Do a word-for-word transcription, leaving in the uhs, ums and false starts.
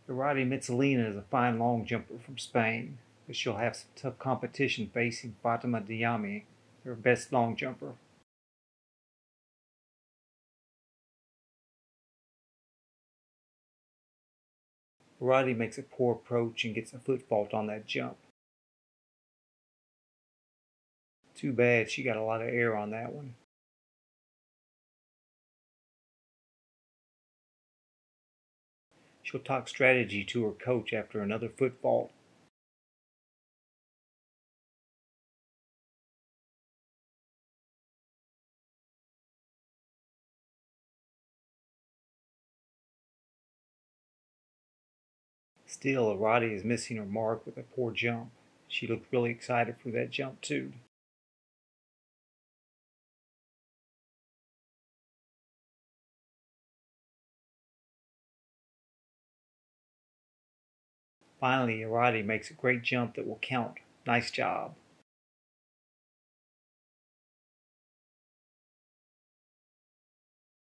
Irati Mitxelena is a fine long jumper from Spain, but she'll have some tough competition facing Fatima Diame, her best long jumper. Irati makes a poor approach and gets a foot fault on that jump. Too bad, she got a lot of air on that one. She'll talk strategy to her coach after another foot fault. Still, Irati is missing her mark with a poor jump. She looked really excited for that jump too. Finally, Irati makes a great jump that will count. Nice job.